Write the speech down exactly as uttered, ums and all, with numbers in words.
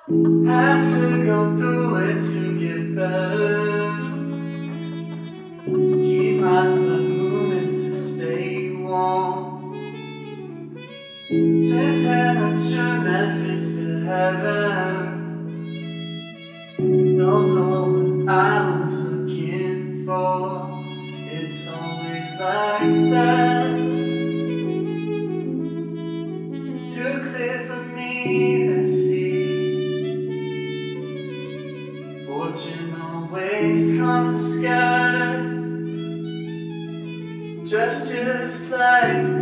Had to go through it to get better. Keep my blood moving to stay warm. Sent an extra message to heaven. Don't know what I was looking for. It's always like that. Too clear for me to see. Fortune always comes to sky. Dressed just like